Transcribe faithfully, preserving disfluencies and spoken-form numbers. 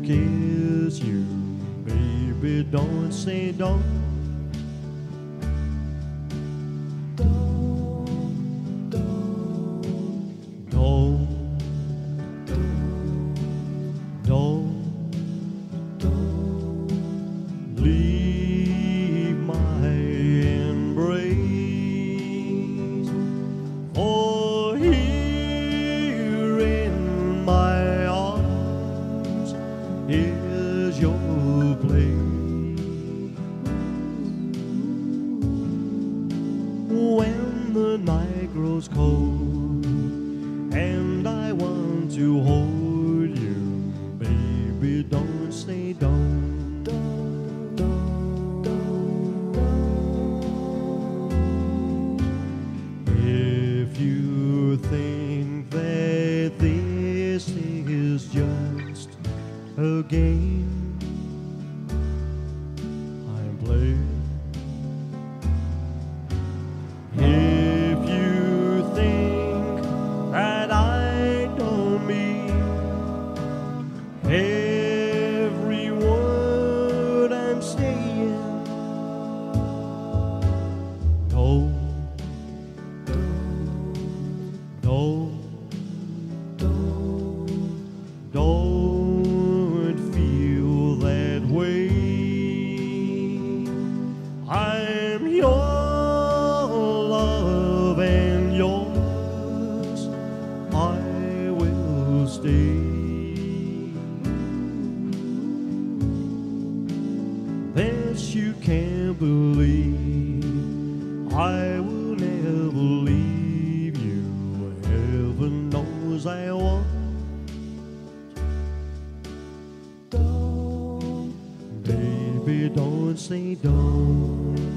kiss you, baby, don't say don't. Don't, don't, don't, don't, don't leave my embrace. For here in my arms is your place. When the night grows cold and I want to hold you, baby, don't say don't, don't, don't, don't. If you think that this is just a game I'm playing, if you think that I don't mean every word I'm saying, don't, don't, don't, don't feel that way. I'm your love and yours I will stay. This you can't believe, I will never leave you. Heaven knows I won't. Don't, baby, don't say don't.